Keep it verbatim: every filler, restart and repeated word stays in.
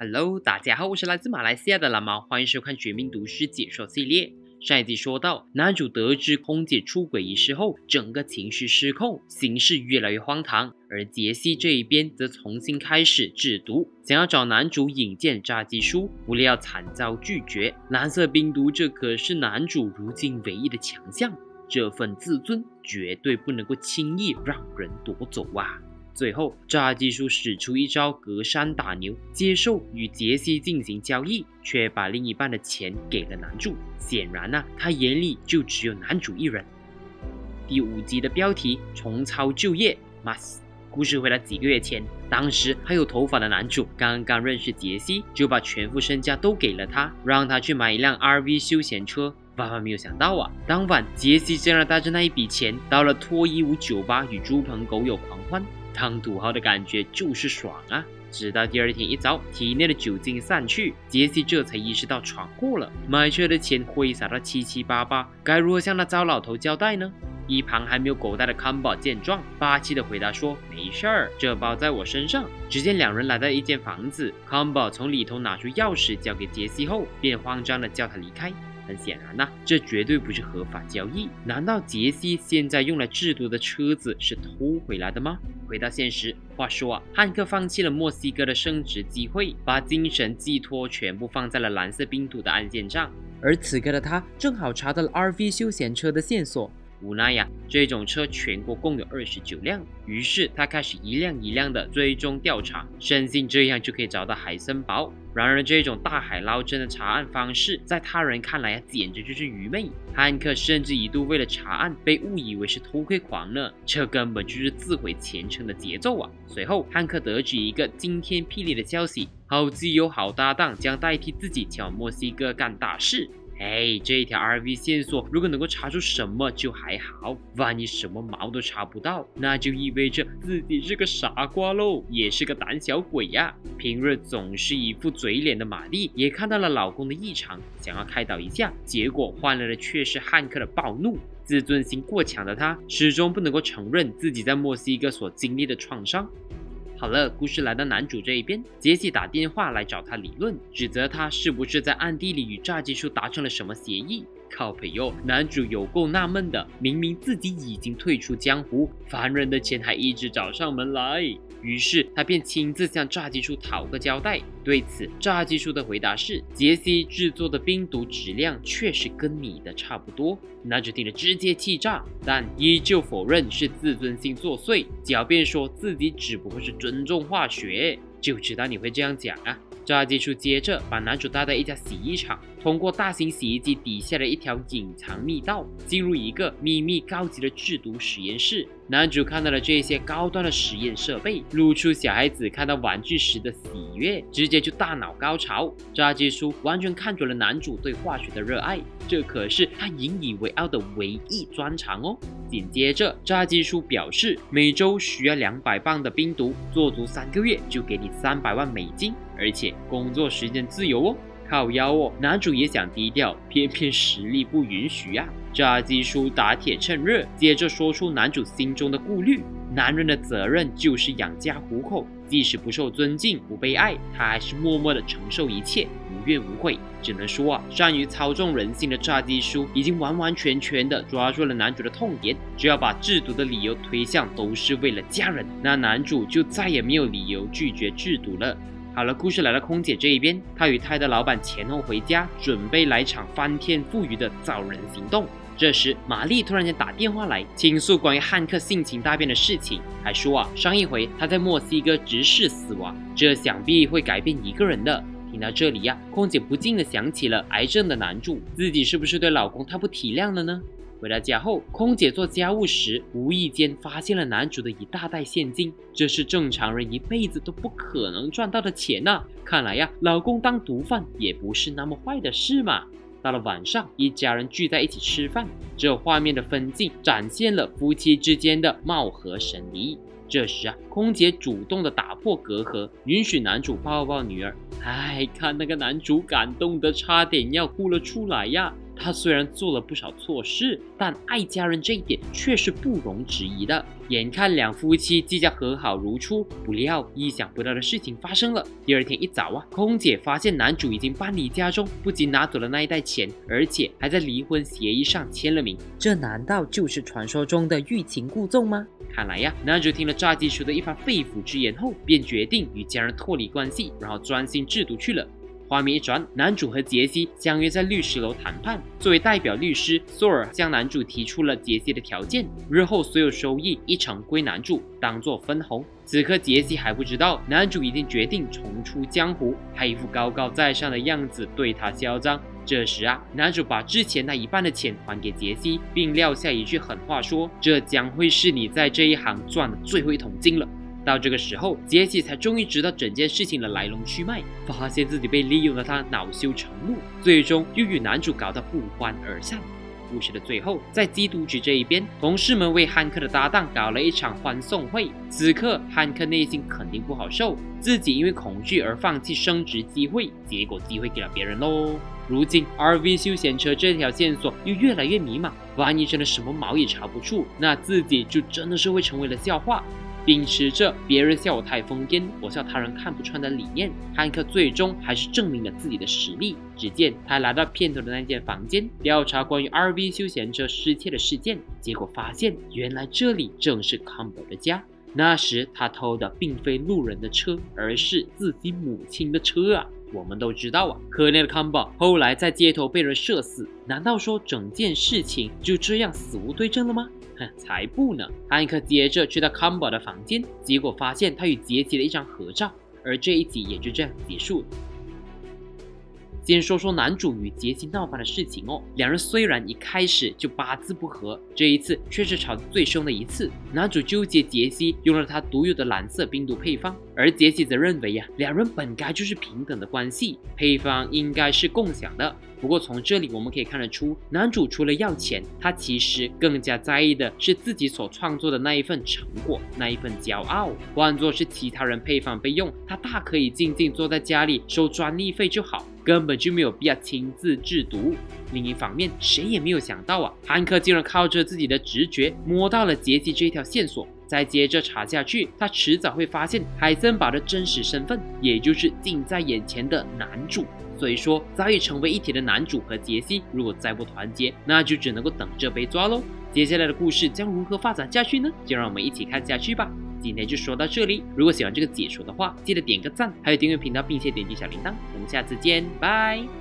Hello， 大家好，我是来自马来西亚的蓝猫，欢迎收看《绝命毒师》解说系列。上一集说到，男主得知空姐出轨一事后，整个情绪失控，形势越来越荒唐。而杰西这一边则重新开始制毒，想要找男主引荐炸鸡叔，不料惨遭拒绝。蓝色冰毒，这可是男主如今唯一的强项，这份自尊绝对不能够轻易让人夺走啊！最后，炸鸡叔使出一招隔山打牛，接受与杰西进行交易，却把另一半的钱给了男主。显然啊，他眼里就只有男主一人。第五集的标题：重操旧业 ，Mas。故事回到几个月前，当时还有头发的男主刚刚认识杰西，就把全副身家都给了他，让他去买一辆 R V 休闲车。万万没有想到啊，当晚杰西竟然带着那一笔钱到了脱衣舞酒吧与猪朋狗友狂欢。当土豪的感觉就是爽啊！直到第二天一早，体内的酒精散去，杰西这才意识到闯祸了，买车的钱挥洒到七七八八，该如何向那糟老头交代呢？一旁还没有狗带的康宝见状，霸气的回答说：“没事儿，这包在我身上。”只见两人来到一间房子，康宝从里头拿出钥匙交给杰西后，便慌张的叫他离开。很显然啊，这绝对不是合法交易。难道杰西现在用来制毒的车子是偷回来的吗？回到现实，话说啊，汉克放弃了墨西哥的升职机会，把精神寄托全部放在了蓝色冰毒的案件上。而此刻的他正好查到了 R V 休闲车的线索。无奈呀、啊，这种车全国共有二十九辆，于是他开始一辆一辆的追踪调查，深信这样就可以找到海森堡。然而这种大海捞针的查案方式，在他人看来啊，简直就是愚昧。汉克甚至一度为了查案被误以为是偷窥狂呢，这根本就是自毁前程的节奏啊！随后，汉克得知一个惊天霹雳的消息：好基友、好搭档将代替自己前往墨西哥干大事。哎，这一条 R V 线索如果能够查出什么就还好，万一什么毛都查不到，那就意味着自己是个傻瓜喽，也是个胆小鬼呀、啊。平日总是一副嘴脸的玛丽也看到了老公的异常，想要开导一下，结果换来的却是汉克的暴怒。自尊心过强的他始终不能够承认自己在墨西哥所经历的创伤。好了，故事来到男主这一边，杰西打电话来找他理论，指责他是不是在暗地里与炸鸡叔达成了什么协议。靠北哟，男主有够纳闷的，明明自己已经退出江湖，凡人的钱还一直找上门来。于是他便亲自向炸鸡叔讨个交代。对此，炸鸡叔的回答是：杰西制作的冰毒质量确实跟你的差不多。男主听了直接气炸，但依旧否认是自尊心作祟，狡辩说自己只不过是尊重化学。就知道你会这样讲啊！炸鸡叔接着把男主带到一家洗衣厂，通过大型洗衣机底下的一条隐藏密道，进入一个秘密高级的制毒实验室。男主看到了这些高端的实验设备，露出小孩子看到玩具时的喜悦，直接就大脑高潮。炸鸡叔完全看准了男主对化学的热爱，这可是他引以为傲的唯一专长哦。紧接着，炸鸡叔表示每周需要两百磅的冰毒，做足三个月就给你三百万美金，而且工作时间自由哦。靠腰哦，男主也想低调，偏偏实力不允许啊！炸鸡叔打铁趁热，接着说出男主心中的顾虑：男人的责任就是养家糊口，即使不受尊敬、不被爱，他还是默默的承受一切，无怨无悔。只能说啊，善于操纵人性的炸鸡叔已经完完全全的抓住了男主的痛点，只要把制毒的理由推向都是为了家人，那男主就再也没有理由拒绝制毒了。好了，故事来到空姐这一边，她与泰的老板前后回家，准备来场翻天覆地的找人行动。这时，玛丽突然间打电话来，倾诉关于汉克性情大变的事情，还说啊，上一回他在墨西哥直视死亡，这想必会改变一个人的。听到这里呀、啊，空姐不禁的想起了癌症的男主，自己是不是对老公太不体谅了呢？回到家后，空姐做家务时，无意间发现了男主的一大袋现金，这是正常人一辈子都不可能赚到的钱呐、啊！看来呀，老公当毒贩也不是那么坏的事嘛。到了晚上，一家人聚在一起吃饭，这画面的分镜展现了夫妻之间的貌合神离。这时啊，空姐主动的打破隔阂，允许男主抱抱女儿。哎，看那个男主感动的差点要哭了出来呀！ 他虽然做了不少错事，但爱家人这一点却是不容置疑的。眼看两夫妻即将和好如初，不料意想不到的事情发生了。第二天一早啊，空姐发现男主已经搬离家中，不仅拿走了那一袋钱，而且还在离婚协议上签了名。这难道就是传说中的欲擒故纵吗？看来呀，男主听了炸鸡叔的一番肺腑之言后，便决定与家人脱离关系，然后专心制毒去了。画面一转，男主和杰西相约在律师楼谈判。作为代表律师，索尔向男主提出了杰西的条件，日后所有收益一成归男主，当做分红。此刻杰西还不知道，男主已经决定重出江湖，还一副高高在上的样子对他嚣张。这时啊，男主把之前那一半的钱还给杰西，并撂下一句狠话说：“这将会是你在这一行赚的最后一桶金了。”到这个时候，杰西才终于知道整件事情的来龙去脉，发现自己被利用的他恼羞成怒，最终又与男主搞得不欢而散。故事的最后，在缉毒局这一边，同事们为汉克的搭档搞了一场欢送会。此刻，汉克内心肯定不好受，自己因为恐惧而放弃升职机会，结果机会给了别人喽。如今 R V 休闲车这条线索又越来越迷茫，万一真的什么毛也查不出，那自己就真的是会成为了笑话。秉持着别人笑我太疯癫，我笑他人看不穿的理念，汉克最终还是证明了自己的实力。只见他来到片头的那间房间，调查关于 R V 休闲车失窃的事件，结果发现原来这里正是 Campbell 的家。那时他偷的并非路人的车，而是自己母亲的车啊！我们都知道啊，可怜的 Campbell 后来在街头被人射死，难道说整件事情就这样死无对证了吗？哼，才不呢！汉克接着去到 Campbell 的房间，结果发现他与杰西的一张合照，而这一集也就这样结束了。先说说男主与杰西闹翻的事情哦，两人虽然一开始就八字不合，这一次却是吵得最凶的一次。男主纠结杰西用了他独有的蓝色冰毒配方，而杰西则认为呀、啊，两人本该就是平等的关系，配方应该是共享的。不过从这里我们可以看得出，男主除了要钱，他其实更加在意的是自己所创作的那一份成果，那一份骄傲。换作是其他人配方被用，他大可以静静坐在家里收专利费就好，根本就没有必要亲自制毒。另一方面，谁也没有想到啊，汉克竟然靠着自己的直觉摸到了杰西这一条线索。再接着查下去，他迟早会发现海森堡的真实身份，也就是近在眼前的男主。所以说，早已成为一体的男主和杰西，如果再不团结，那就只能够等着被抓喽。接下来的故事将如何发展下去呢？就让我们一起看下去吧。今天就说到这里，如果喜欢这个解说的话，记得点个赞，还有订阅频道，并且点击小铃铛。我们下次见，拜。